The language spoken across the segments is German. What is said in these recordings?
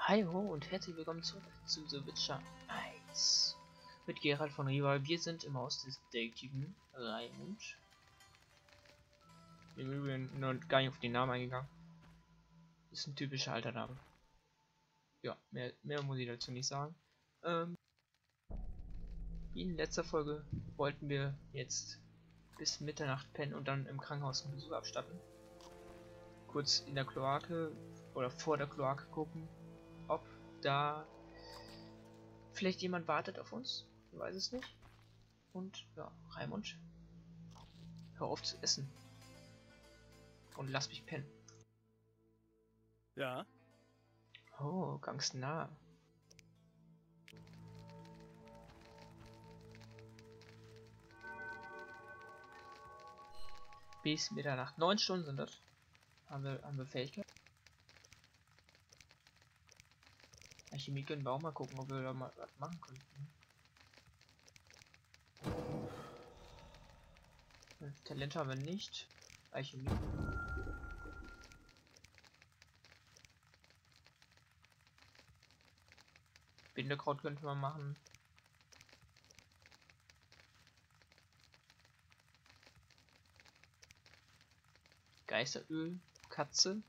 Hi ho und herzlich willkommen zurück zu The Witcher 1 mit Geralt von Riva. Wir sind im Haus des Detektiven Raimund. Im Übrigen nur gar nicht auf den Namen eingegangen. Ist ein typischer alter Name. Ja, mehr muss ich dazu nicht sagen. Wie in letzter Folge wollten wir jetzt bis Mitternacht pennen und dann im Krankenhaus einen Besuch abstatten. Kurz in der Kloake oder vor der Kloake gucken, ob da vielleicht jemand wartet auf uns. Ich weiß es nicht. Und ja, Raimund, hör auf zu essen. Und lass mich pennen. Ja. Oh, ganz nah. Bis Mitternacht. 9 Stunden sind das. Haben wir Fähigkeit. Chemie können wir auch mal gucken, ob wir da mal was machen könnten. Talent haben wir nicht. Alchemie. Bindekraut könnte man machen. Geisteröl. Katze.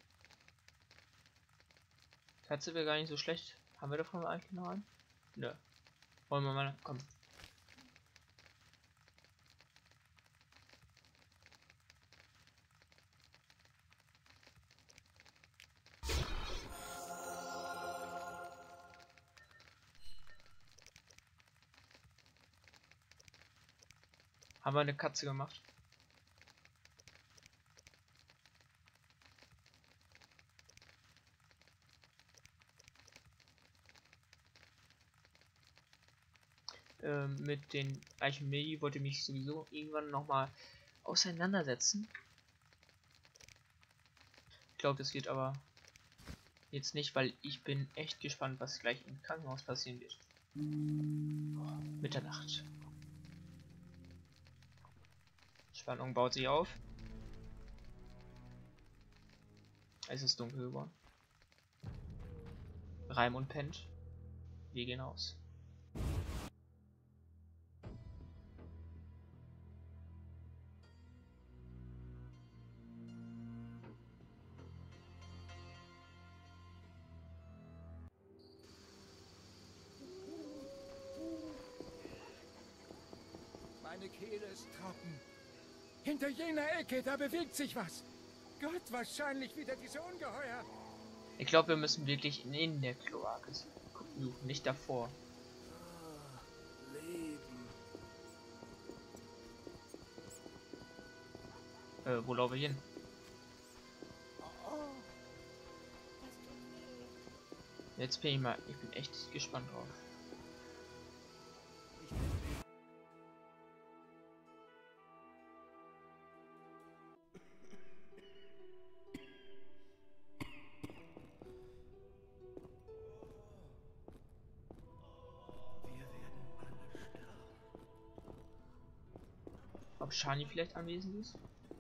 Katze wäre gar nicht so schlecht. Haben wir davon eigentlich noch einen? Nö. Wollen wir mal. Komm. Haben wir eine Katze gemacht? Mit den Alchemie wollte mich sowieso irgendwann nochmal auseinandersetzen. Ich glaube, das wird aber jetzt nicht, weil ich bin echt gespannt, was gleich im Krankenhaus passieren wird. Oh, Mitternacht. Spannung baut sich auf. Es ist dunkel geworden. Raimund pennt. Wir gehen aus. Meine Kehle ist trocken. Hinter jener Ecke, da bewegt sich was. Gott, wahrscheinlich wieder diese Ungeheuer. Ich glaube, wir müssen wirklich in der Kloake suchen, nicht davor. Leben. Wo laufe ich hin? Jetzt bin ich bin echt gespannt drauf. Ob Shani vielleicht anwesend ist?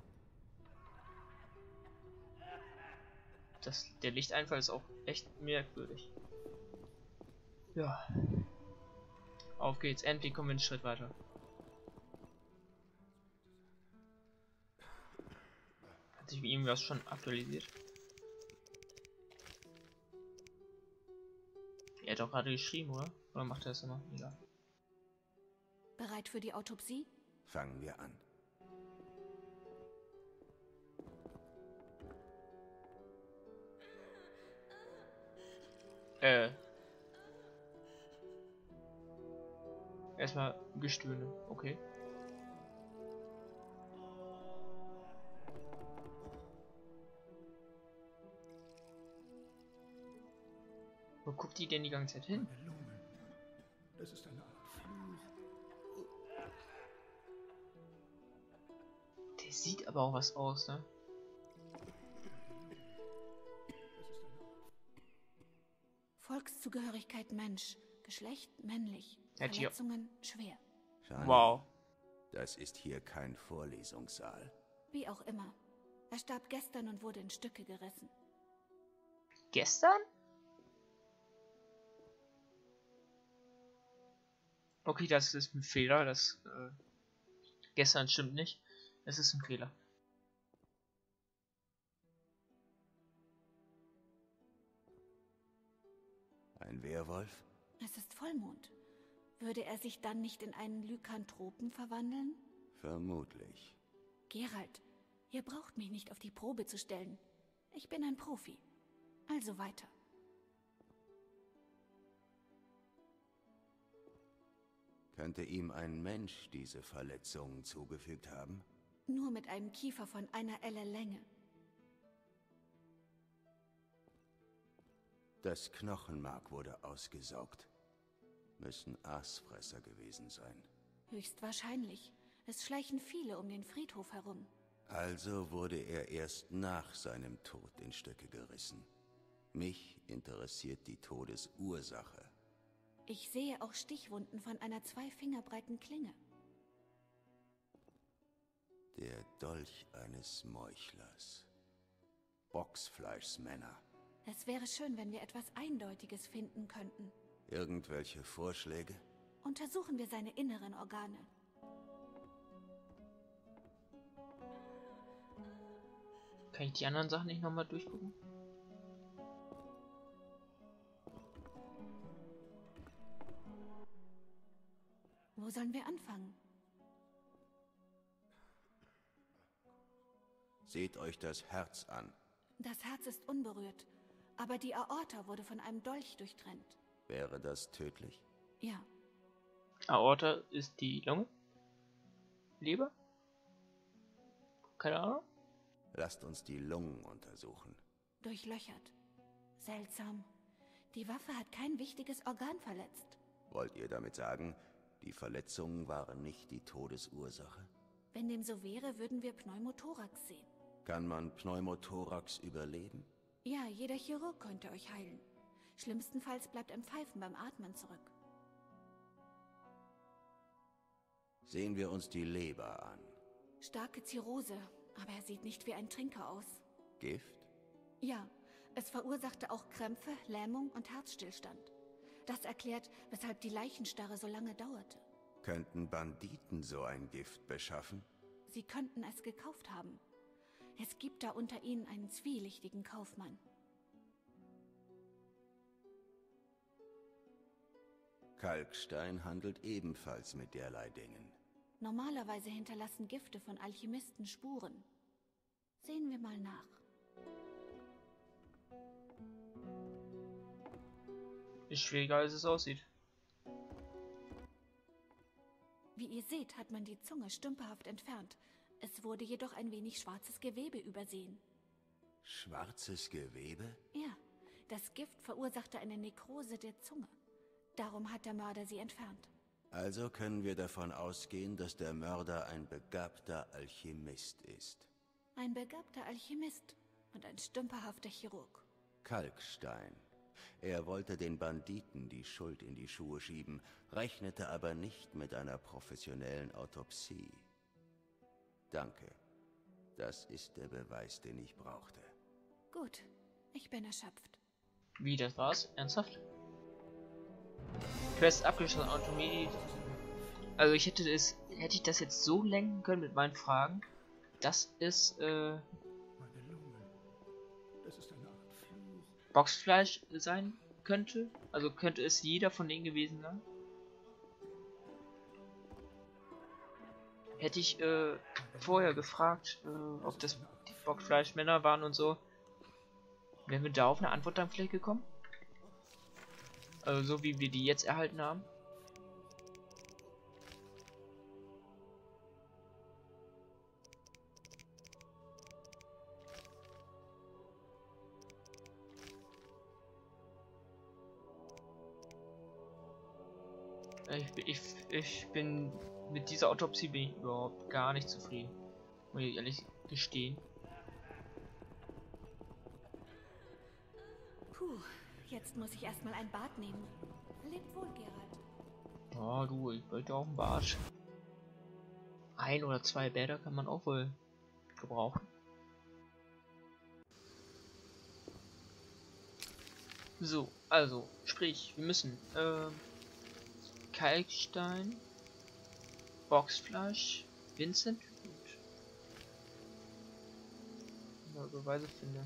Der Lichteinfall ist auch echt merkwürdig. Ja. Auf geht's, endlich kommen wir einen Schritt weiter. Hat sich wie irgendwas schon aktualisiert? Er hat doch gerade geschrieben, oder? Oder macht er das immer? Egal. Bereit für die Autopsie? Fangen wir an. Erstmal Gestöhne, okay. Wo guckt die denn die ganze Zeit hin? Meine Lungen. Das ist eine Art Fluch. Der sieht aber auch was aus, ne? Volkszugehörigkeit Mensch. Geschlecht männlich. Hat hier- Verletzungen schwer. Shani, Wow. das ist hier kein Vorlesungssaal. Wie auch immer. Er starb gestern und wurde in Stücke gerissen. Gestern? Okay, das ist ein Fehler. Das gestern stimmt nicht. Es ist ein Fehler. Ein Werwolf? Es ist Vollmond. Würde er sich dann nicht in einen Lykanthropen verwandeln? Vermutlich. Geralt, ihr braucht mich nicht auf die Probe zu stellen. Ich bin ein Profi. Also weiter. Könnte ihm ein Mensch diese Verletzungen zugefügt haben? Nur mit einem Kiefer von einer Elle Länge. Das Knochenmark wurde ausgesaugt. Müssen Aasfresser gewesen sein. Höchstwahrscheinlich. Es schleichen viele um den Friedhof herum. Also wurde er erst nach seinem Tod in Stücke gerissen. Mich interessiert die Todesursache. Ich sehe auch Stichwunden von einer 2 Finger breiten Klinge. Der Dolch eines Meuchlers. Bocksfleischsmänner. Es wäre schön, wenn wir etwas Eindeutiges finden könnten. Irgendwelche Vorschläge? Untersuchen wir seine inneren Organe. Kann ich die anderen Sachen nicht nochmal durchgucken? Wo sollen wir anfangen? Seht euch das Herz an. Das Herz ist unberührt, aber die Aorta wurde von einem Dolch durchtrennt. Wäre das tödlich? Ja, Aorta ist die Lunge? Leber? Keine Ahnung. Lasst uns die Lungen untersuchen. durchlöchert. Seltsam. Die Waffe hat kein wichtiges Organ verletzt. Wollt ihr damit sagen, die Verletzungen waren nicht die Todesursache? Wenn dem so wäre, würden wir Pneumothorax sehen. Kann man Pneumothorax überleben? Ja, jeder Chirurg könnte euch heilen. Schlimmstenfalls bleibt ein Pfeifen beim Atmen zurück. Sehen wir uns die Leber an. Starke Zirrhose, aber er sieht nicht wie ein Trinker aus. Gift? Ja, es verursachte auch Krämpfe, Lähmung und Herzstillstand. Das erklärt, weshalb die Leichenstarre so lange dauerte. Könnten Banditen so ein Gift beschaffen? Sie könnten es gekauft haben. Es gibt da unter ihnen einen zwielichtigen Kaufmann. Kalkstein handelt ebenfalls mit derlei Dingen. Normalerweise hinterlassen Gifte von Alchemisten Spuren. Sehen wir mal nach. Ist schwieriger, als es aussieht. Wie ihr seht, hat man die Zunge stümperhaft entfernt. Es wurde jedoch ein wenig schwarzes Gewebe übersehen. Schwarzes Gewebe? Ja, das Gift verursachte eine Nekrose der Zunge. Darum hat der Mörder sie entfernt. Also können wir davon ausgehen, dass der Mörder ein begabter Alchemist ist. Ein begabter Alchemist und ein stümperhafter Chirurg. Kalkstein. Er wollte den Banditen die Schuld in die Schuhe schieben, rechnete aber nicht mit einer professionellen Autopsie. Danke. Das ist der Beweis, den ich brauchte. Gut, ich bin erschöpft. Wie, das war's? Ernsthaft? Quest abgeschlossen, Autonomie. Also hätte ich das jetzt so lenken können mit meinen Fragen, dass es Meine Lunge. Das ist eine Art Fluch. Boxfleisch sein könnte. Also könnte es jeder von denen gewesen sein. Hätte ich vorher gefragt, ob das die Boxfleischmänner waren und so, wären wir da auf eine Antwort dann vielleicht gekommen? Also so wie wir die jetzt erhalten haben. Ich bin mit dieser Autopsie bin ich überhaupt gar nicht zufrieden. Muss ich ehrlich gestehen. Puh, jetzt muss ich erstmal ein Bad nehmen. Lebt wohl, Geralt. Oh du, ich wollte auch ein Bad. 1 oder 2 Bäder kann man auch wohl gebrauchen. So, also, sprich, wir müssen Kalkstein, Boxfleisch, Vincent und Beweise finde.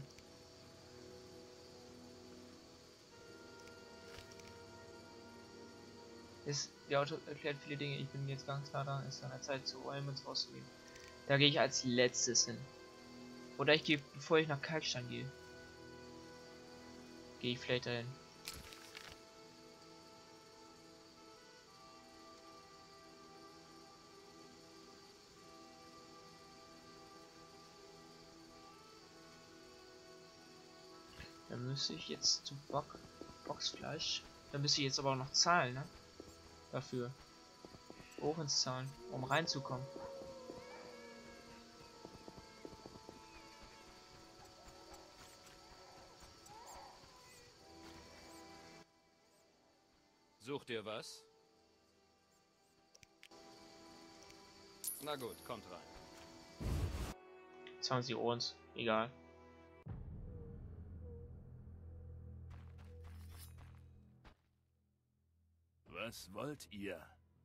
Der Auto erklärt viele Dinge. Ich bin jetzt ganz klar da, ist an der Zeit zu Olmens rauszugehen. Da gehe ich als letztes hin. Oder ich gehe, bevor ich nach Kalkstein gehe. Gehe ich vielleicht dahin. Dann müsste ich jetzt zu Boxfleisch. Dann müsste ich jetzt aber auch noch zahlen, ne? Dafür. Hoch ins Zahlen, um reinzukommen. Sucht ihr was? Na gut, kommt rein. 20 Ohrens, egal. Was wollt ihr?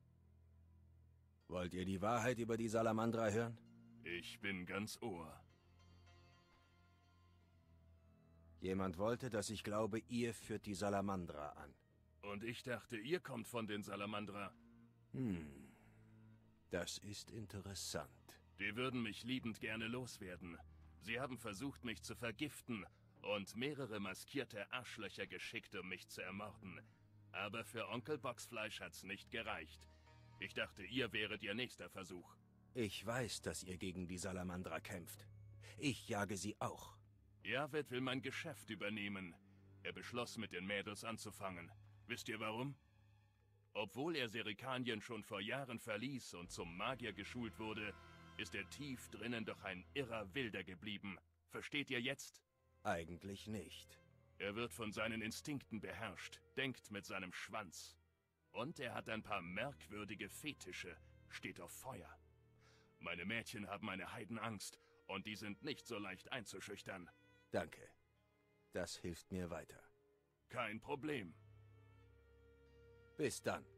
Wollt ihr die Wahrheit über die Salamandra hören? Ich bin ganz Ohr. Jemand wollte, dass ich glaube, ihr führt die Salamandra an. Und ich dachte, ihr kommt von den Salamandra. Das ist interessant. Die würden mich liebend gerne loswerden. Sie haben versucht, mich zu vergiften und mehrere maskierte Arschlöcher geschickt, um mich zu ermorden. Aber für Onkel Boxfleisch hat's nicht gereicht. Ich dachte, ihr wäret ihr nächster Versuch. Ich weiß, dass ihr gegen die Salamandra kämpft. Ich jage sie auch. Javed will mein Geschäft übernehmen. Er beschloss, mit den Mädels anzufangen. Wisst ihr warum? Obwohl er Serikanien schon vor Jahren verließ und zum Magier geschult wurde, ist er tief drinnen doch ein irrer Wilder geblieben. Versteht ihr jetzt? Eigentlich nicht. Er wird von seinen Instinkten beherrscht, denkt mit seinem Schwanz. Und er hat ein paar merkwürdige Fetische, steht auf Feuer. Meine Mädchen haben eine Heidenangst und die sind nicht so leicht einzuschüchtern. Danke. Das hilft mir weiter. Kein Problem. Bis dann.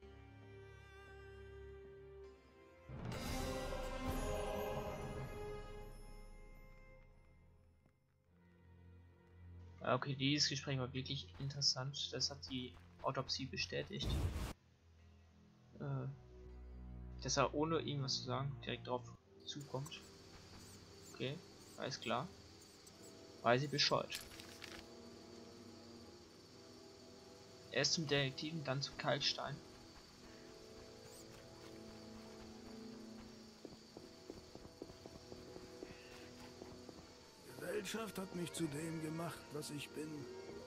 Okay, dieses Gespräch war wirklich interessant. Das hat die Autopsie bestätigt. Dass er ohne irgendwas zu sagen direkt drauf zukommt. Okay, alles klar. Weiß ich Bescheid. Erst zum Detektiven, dann zum Kalkstein. Die Gesellschaft hat mich zu dem gemacht, was ich bin.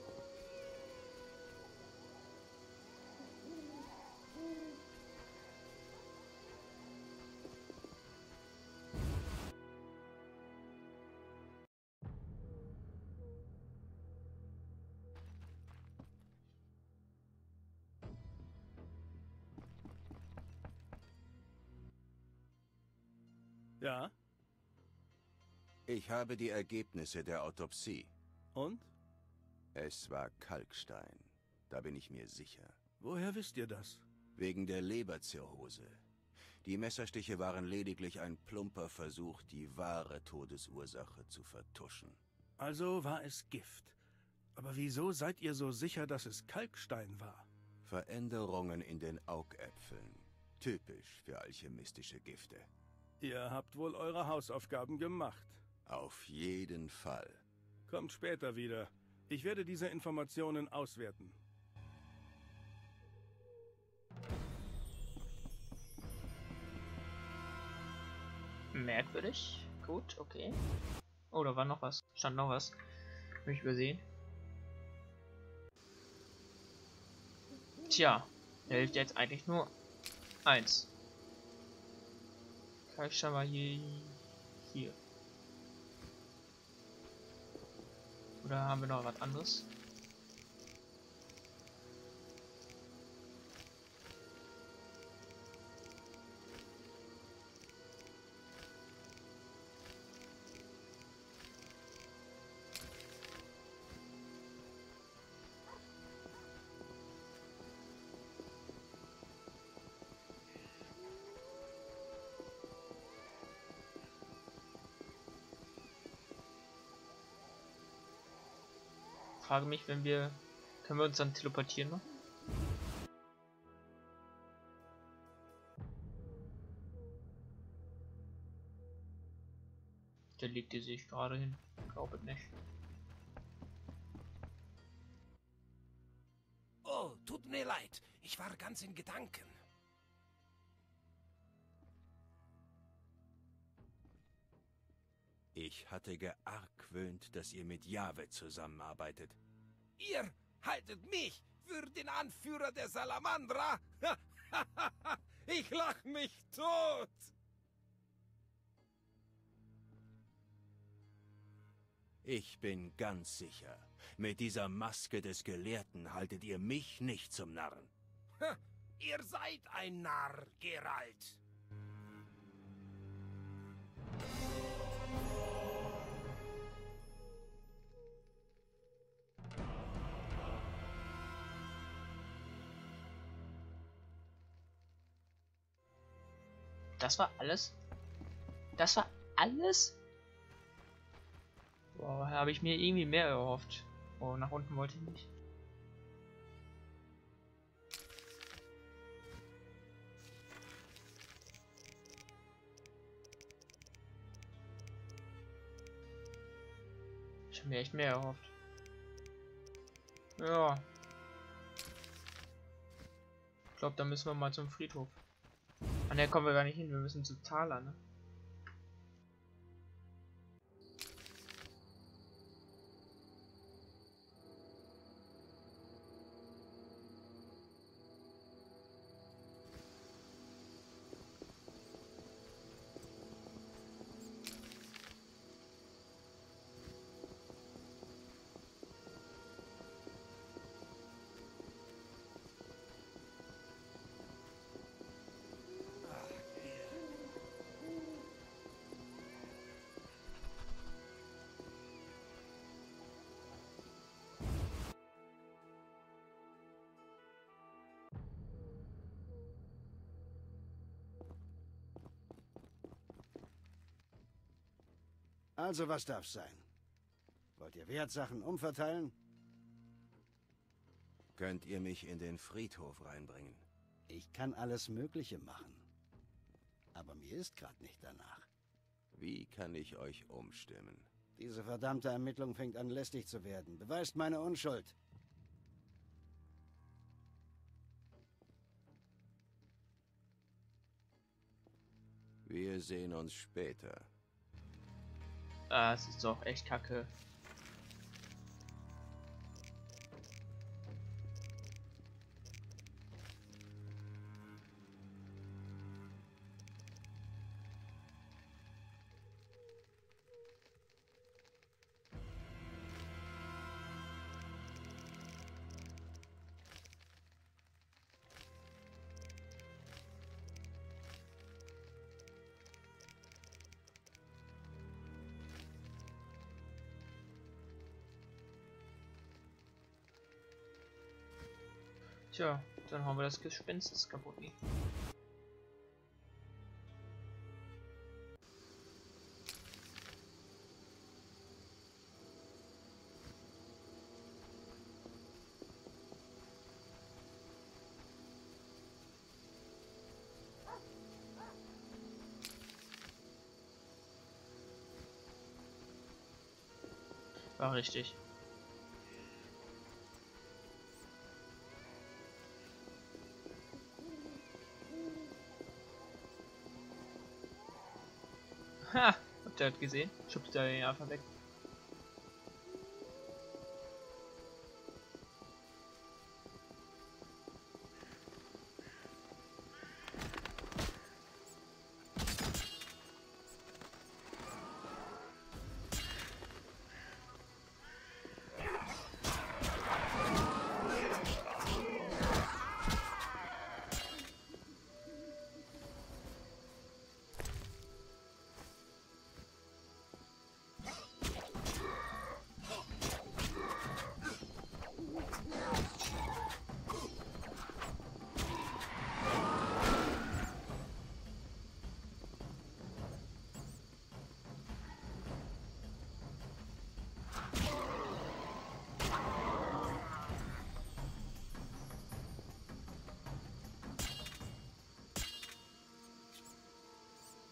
Ja, Ich habe die Ergebnisse der Autopsie. und? Es war Kalkstein. Da bin ich mir sicher. Woher wisst ihr das? Wegen der Leberzirrhose. Die Messerstiche waren lediglich ein plumper Versuch, die wahre Todesursache zu vertuschen. Also war es Gift. Aber wieso seid ihr so sicher, dass es Kalkstein war? Veränderungen in den Augäpfeln. Typisch für alchemistische Gifte. Ihr habt wohl eure Hausaufgaben gemacht. Auf jeden Fall. Kommt später wieder. Ich werde diese Informationen auswerten. Merkwürdig. Gut, okay. Oh, da war noch was. Stand noch was. Hab ich übersehen. Tja, da hilft jetzt eigentlich nur eins. Kalkstein war hier. Oder haben wir noch was anderes? frage mich, wenn wir... Können wir uns dann teleportieren noch? Der legt die sich gerade hin. Glaube nicht. Oh, tut mir leid. Ich war ganz in Gedanken. Ich hatte geargwöhnt, dass ihr mit Jahwe zusammenarbeitet. Ihr haltet mich für den Anführer der Salamandra? Ich lach mich tot! Ich bin ganz sicher, mit dieser Maske des Gelehrten haltet ihr mich nicht zum Narren. Ihr seid ein Narr, Geralt. Das war alles? Das war alles? Boah, habe ich mir irgendwie mehr erhofft. Oh, nach unten wollte ich nicht. Ich habe mir echt mehr erhofft. Ja. Ich glaube, da müssen wir mal zum Friedhof. An der kommen wir gar nicht hin, wir müssen zu Thaler, ne? Also, was darf's sein? Wollt ihr Wertsachen umverteilen? Könnt ihr mich in den Friedhof reinbringen? Ich kann alles Mögliche machen. Aber mir ist gerade nicht danach. Wie kann ich euch umstimmen? Diese verdammte Ermittlung fängt an, lästig zu werden. Beweist meine Unschuld. Wir sehen uns später. Ah, es ist doch echt kacke. Tja, dann haben wir das Gespenst kaputt. War richtig. Ha! Habt ihr das gesehen? Schubst er den einfach weg.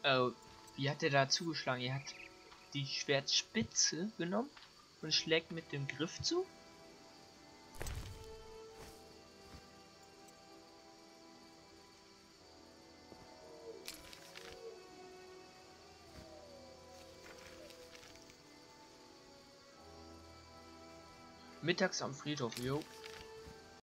Wie hat er da zugeschlagen? Er hat die Schwertspitze genommen und schlägt mit dem Griff zu? Mittags am Friedhof, jo.